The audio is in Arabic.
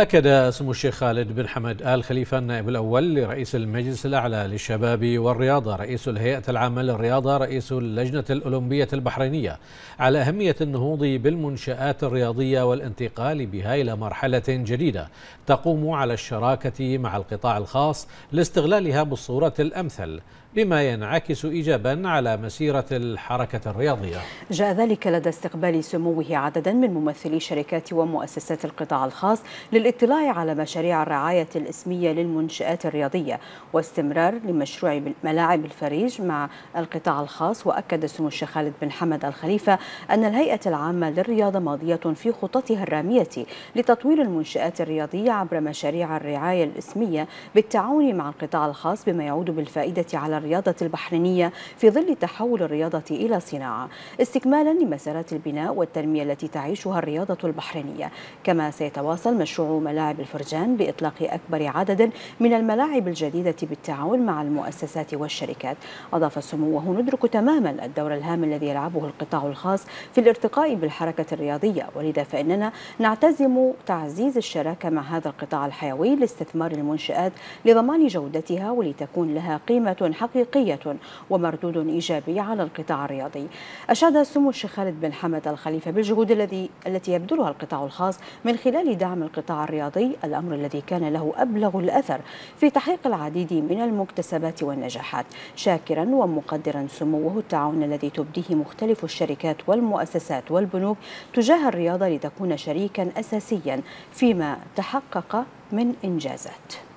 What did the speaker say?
أكد سمو الشيخ خالد بن حمد آل خليفة النائب الأول لرئيس المجلس الأعلى للشباب والرياضة رئيس الهيئة العامة للرياضة رئيس اللجنة الأولمبية البحرينية على أهمية النهوض بالمنشآت الرياضية والانتقال بها إلى مرحلة جديدة تقوم على الشراكة مع القطاع الخاص لاستغلالها بالصورة الأمثل، بما ينعكس إيجابا على مسيرة الحركة الرياضية. جاء ذلك لدى استقبال سموه عددا من ممثلي شركات ومؤسسات القطاع الخاص للاطلاع على مشاريع الرعاية الإسمية للمنشآت الرياضية واستمرار لمشروع ملاعب الفريج مع القطاع الخاص. وأكد سمو الشيخ خالد بن حمد آل خليفة أن الهيئة العامة للرياضة ماضية في خططها الرامية لتطوير المنشآت الرياضية عبر مشاريع الرعاية الإسمية بالتعاون مع القطاع الخاص، بما يعود بالفائدة على الرياضة البحرينية في ظل تحول الرياضة إلى صناعة، استكمالا لمسارات البناء والتنمية التي تعيشها الرياضة البحرينية. كما سيتواصل مشروع ملاعب الفرجان بإطلاق أكبر عدد من الملاعب الجديدة بالتعاون مع المؤسسات والشركات. أضاف سموه: ندرك تماما الدور الهام الذي يلعبه القطاع الخاص في الارتقاء بالحركة الرياضية، ولذا فإننا نعتزم تعزيز الشراكة مع هذا القطاع الحيوي لاستثمار المنشآت لضمان جودتها ولتكون لها قيمة حقيقية ومردود إيجابي على القطاع الرياضي. أشاد سمو الشيخ خالد بن حمد آل خليفة بالجهود التي يبذلها القطاع الخاص من خلال دعم القطاع الرياضي، الأمر الذي كان له أبلغ الأثر في تحقيق العديد من المكتسبات والنجاحات، شاكرا ومقدرا سموه التعاون الذي تبديه مختلف الشركات والمؤسسات والبنوك تجاه الرياضة لتكون شريكا أساسيا فيما تحقق من إنجازات.